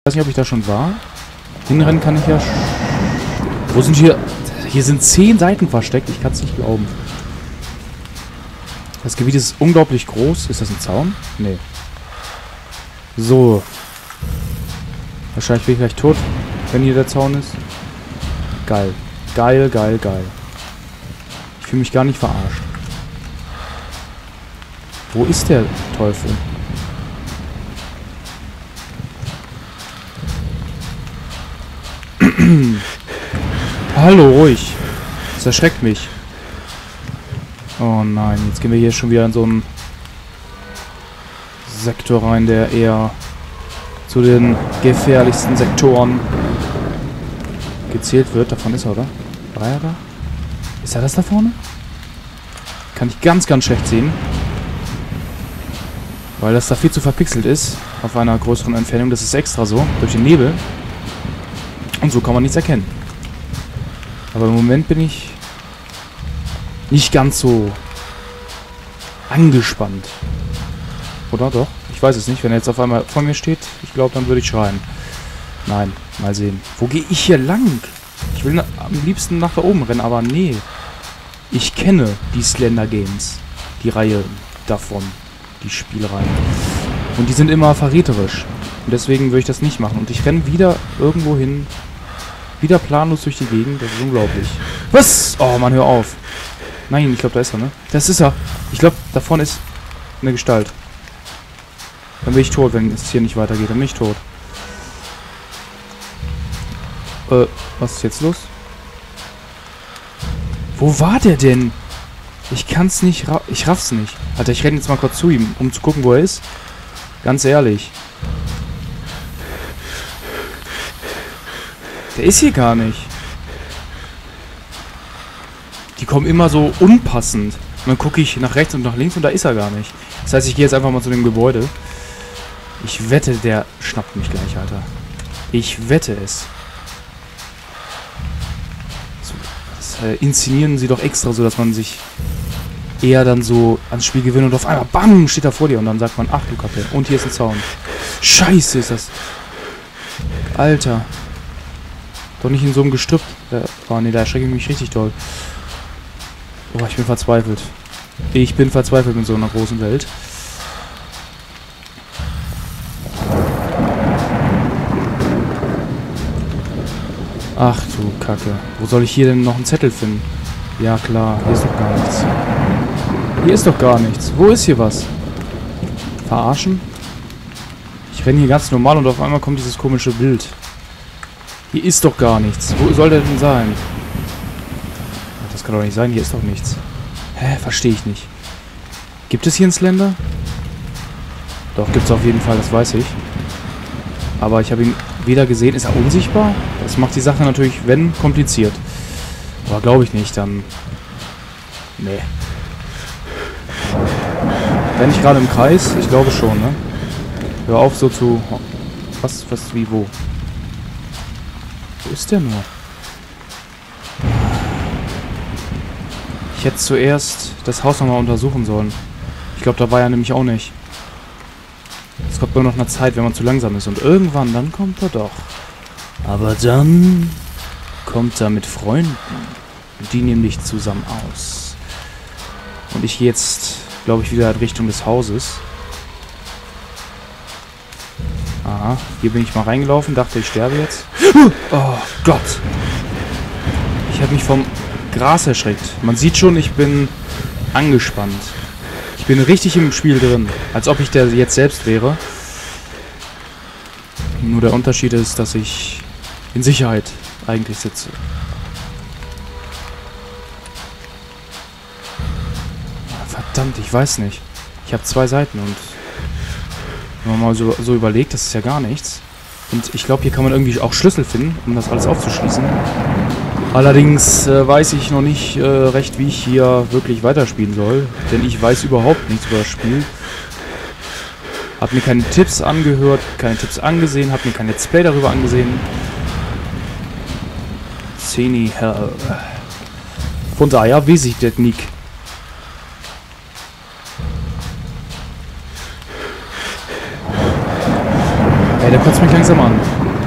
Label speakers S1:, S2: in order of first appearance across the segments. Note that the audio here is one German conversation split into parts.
S1: weiß nicht, ob ich da schon war. Hinrennen kann ich ja... Wo sind hier... Hier sind 10 Seiten versteckt. Ich kann es nicht glauben. Das Gebiet ist unglaublich groß. Ist das ein Zaun? Nee. So. Wahrscheinlich bin ich gleich tot, wenn hier der Zaun ist. Geil. Geil, geil, geil. Ich fühle mich gar nicht verarscht. Wo ist der Teufel? Hallo, ruhig. Das erschreckt mich. Oh nein, jetzt gehen wir hier schon wieder in so einen Sektor rein, der eher zu den gefährlichsten Sektoren gezählt wird. Davon ist er, oder? War er da? Ist er das da vorne? Kann ich ganz, ganz schlecht sehen. Weil das da viel zu verpixelt ist. Auf einer größeren Entfernung. Das ist extra so. Durch den Nebel. Und so kann man nichts erkennen. Aber im Moment bin ich nicht ganz so angespannt. Oder doch? Ich weiß es nicht. Wenn er jetzt auf einmal vor mir steht, ich glaube, dann würde ich schreien. Nein, mal sehen. Wo gehe ich hier lang? Ich will am liebsten nach da oben rennen, aber nee. Ich kenne die Slender Games. Die Reihe davon. Die Spielreihen. Und die sind immer verräterisch. Und deswegen würde ich das nicht machen. Und ich renne wieder irgendwo hin. Wieder planlos durch die Gegend. Das ist unglaublich. Was? Oh, Mann, hör auf. Nein, ich glaube, da ist er, ne? Das ist er. Ich glaube, da vorne ist eine Gestalt. Dann bin ich tot, wenn es hier nicht weitergeht. Dann bin ich tot. Was ist jetzt los? Wo war der denn? Ich kann's nicht ich raff's nicht. Alter, ich renne jetzt mal kurz zu ihm, um zu gucken, wo er ist. Ganz ehrlich. Der ist hier gar nicht. Die kommen immer so unpassend. Und dann gucke ich nach rechts und nach links und da ist er gar nicht. Das heißt, ich gehe jetzt einfach mal zu dem Gebäude. Ich wette, der schnappt mich gleich, Alter. Ich wette es. So, das inszenieren sie doch extra so, dass man sich eher dann so ans Spiel gewinnt und auf einmal BAM! Steht da vor dir und dann sagt man, ach du Kacke. Und hier ist ein Zaun. Scheiße ist das. Alter. Doch nicht in so einem Gestrüpp. Oh ne, da erschrecke ich mich richtig doll. Oh, ich bin verzweifelt. Ich bin verzweifelt mit so einer großen Welt. Ach du Kacke. Wo soll ich hier denn noch einen Zettel finden? Ja klar, hier ist doch gar nichts. Hier ist doch gar nichts. Wo ist hier was? Verarschen? Ich renne hier ganz normal und auf einmal kommt dieses komische Bild. Hier ist doch gar nichts. Wo soll der denn sein? Das kann doch nicht sein. Hier ist doch nichts. Hä? Verstehe ich nicht. Gibt es hier einen Slender? Doch, gibt es auf jeden Fall. Das weiß ich. Aber ich habe ihn weder gesehen. Ist er unsichtbar? Das macht die Sache natürlich, wenn, kompliziert. Aber glaube ich nicht, dann... Nee. Wenn nicht gerade im Kreis? Ich glaube schon, ne? Hör auf so zu... Was, wie, wo? Wo ist der nur? Ich hätte zuerst das Haus nochmal untersuchen sollen. Ich glaube, da war er nämlich auch nicht. Es kommt nur noch eine Zeit, wenn man zu langsam ist. Und irgendwann, dann kommt er doch. Aber dann kommt er mit Freunden. Und die nehmen dich zusammen aus. Und ich gehe jetzt, glaube ich, wieder in Richtung des Hauses. Aha, hier bin ich mal reingelaufen, dachte, ich sterbe jetzt. Oh Gott. Ich habe mich vom Gras erschreckt. Man sieht schon, ich bin angespannt. Ich bin richtig im Spiel drin. Als ob ich der jetzt selbst wäre. Nur der Unterschied ist, dass ich in Sicherheit eigentlich sitze. Verdammt, ich weiß nicht. Ich habe 2 Seiten und wenn man mal so überlegt, das ist ja gar nichts. Und ich glaube, hier kann man irgendwie auch Schlüssel finden, um das alles aufzuschließen. Allerdings weiß ich noch nicht recht, wie ich hier wirklich weiterspielen soll. Denn ich weiß überhaupt nichts über das Spiel. Hab mir keine Tipps angehört, keine Tipps angesehen, hab mir kein Let's Play darüber angesehen. Zeni Hell. Von daher weiß ich das nicht. Ja, der kotzt mich langsam an.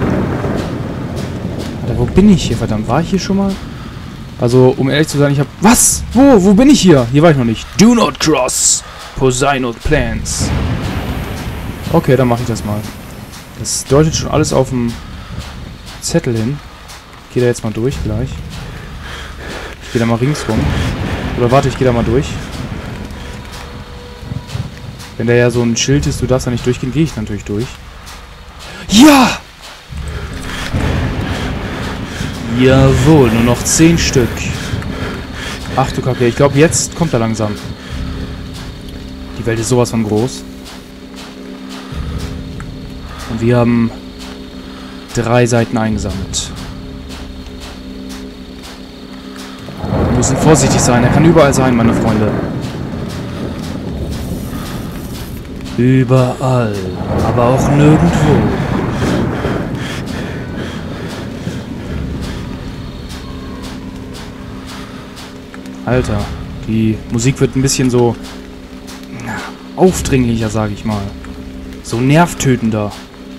S1: Alter, wo bin ich hier? Verdammt, war ich hier schon mal? Also, um ehrlich zu sein, ich hab... Was? Wo? Wo bin ich hier? Hier war ich noch nicht. Do not cross Poseidon Plans. Okay, dann mache ich das mal. Das deutet schon alles auf dem Zettel hin. Ich gehe da jetzt mal durch gleich. Ich gehe da mal ringsrum. Oder warte, ich gehe da mal durch. Wenn da ja so ein Schild ist, du darfst da nicht durchgehen, gehe ich natürlich durch. Ja! Jawohl, nur noch 10 Stück. Ach du Kacke, ich glaube, jetzt kommt er langsam. Die Welt ist sowas von groß. Und wir haben 3 Seiten eingesammelt. Wir müssen vorsichtig sein, er kann überall sein, meine Freunde. Überall, aber auch nirgendwo. Alter, die Musik wird ein bisschen so aufdringlicher, sage ich mal. So nervtötender.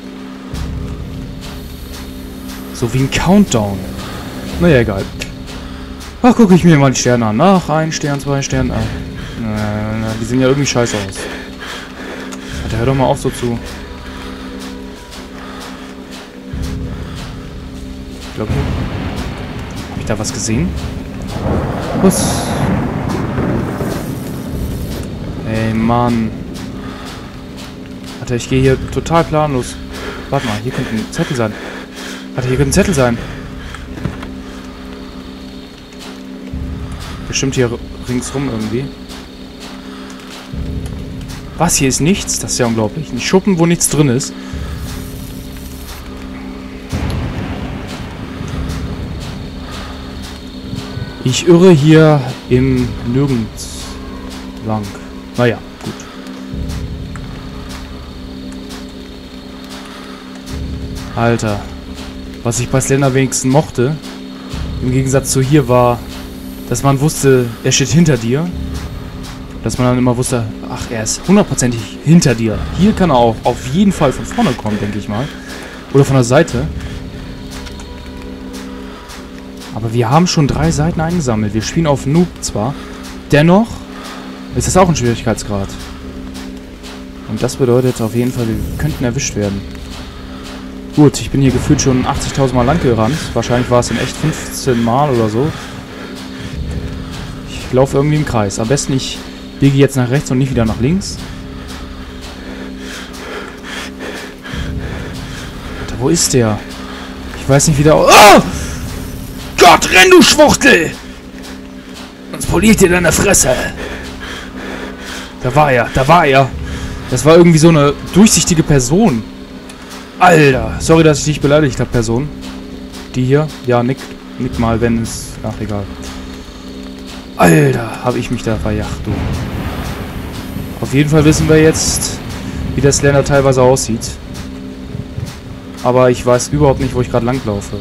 S1: So wie ein Countdown. Naja, egal. Ach, gucke ich mir mal die Sterne an. Ach, 1 Stern, 2 Sterne. Die sehen ja irgendwie scheiße aus. Alter, hör doch mal auf so zu. Ich glaube, habe ich da was gesehen? Was? Ey, Mann. Alter, ich gehe hier total planlos. Warte mal, hier könnte ein Zettel sein. Alter, hier könnte ein Zettel sein. Bestimmt hier ringsrum irgendwie. Was, hier ist nichts? Das ist ja unglaublich. Ein Schuppen, wo nichts drin ist. Ich irre hier im Nirgends lang. Naja, gut. Alter. Was ich bei Slender wenigstens mochte, im Gegensatz zu hier, war, dass man wusste, er steht hinter dir. Dass man dann immer wusste, ach, er ist hundertprozentig hinter dir. Hier kann er auch auf jeden Fall von vorne kommen, denke ich mal. Oder von der Seite. Aber wir haben schon 3 Seiten eingesammelt. Wir spielen auf Noob zwar. Dennoch ist das auch ein Schwierigkeitsgrad. Und das bedeutet auf jeden Fall, wir könnten erwischt werden. Gut, ich bin hier gefühlt schon 80.000 Mal lang gerannt. Wahrscheinlich war es in echt 15 Mal oder so. Ich laufe irgendwie im Kreis. Am besten ich biege jetzt nach rechts und nicht wieder nach links. Alter, wo ist der? Ich weiß nicht, wie der... Oh! Gott, renn, du Schwuchtel! Sonst poliert dir deine Fresse. Da war er, da war er. Das war irgendwie so eine durchsichtige Person. Alter, sorry, dass ich dich beleidigt habe, Person. Die hier? Ja, nick mal, wenn es... Ach, egal. Alter, habe ich mich da verjagt, du. Auf jeden Fall wissen wir jetzt, wie der Slender teilweise aussieht. Aber ich weiß überhaupt nicht, wo ich gerade langlaufe.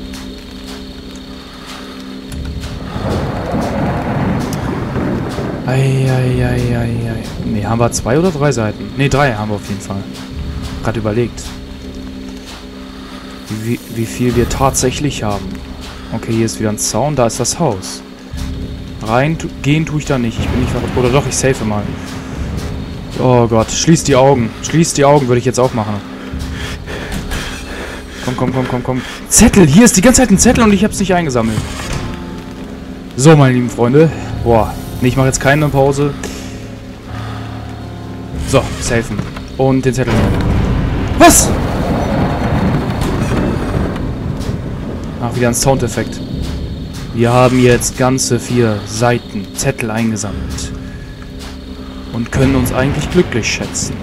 S1: Eieieiei. Ne, haben wir 2 oder 3 Seiten? Ne, 3 haben wir auf jeden Fall. Gerade überlegt. Wie viel wir tatsächlich haben. Okay, hier ist wieder ein Zaun, da ist das Haus. Reingehen tue ich da nicht. Ich bin nicht verrückt. Oder doch, ich safe mal. Oh Gott, schließ die Augen. Schließ die Augen, würde ich jetzt auch machen. Komm. Zettel, hier ist die ganze Zeit ein Zettel und ich habe es nicht eingesammelt. So, meine lieben Freunde. Boah, nee, ich mache jetzt keine Pause. So, safen. Und den Zettel. Was? Ach, wieder ein Soundeffekt. Wir haben jetzt ganze 4 Seiten Zettel eingesammelt. Und können uns eigentlich glücklich schätzen.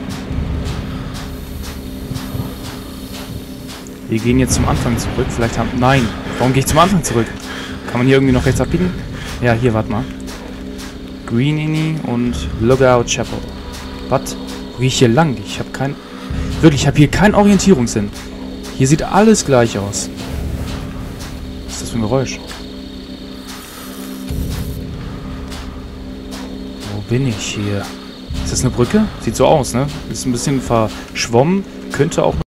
S1: Wir gehen jetzt zum Anfang zurück. Vielleicht haben... Nein. Warum gehe ich zum Anfang zurück? Kann man hier irgendwie noch rechts abbiegen? Ja, hier, warte mal. Greenini und Lookout Chapel. Was? Wo gehe ich hier lang? Ich habe kein... Wirklich, ich habe hier keinen Orientierungssinn. Hier sieht alles gleich aus. Was ist das für ein Geräusch? Wo bin ich hier? Ist das eine Brücke? Sieht so aus, ne? Ist ein bisschen verschwommen. Könnte auch...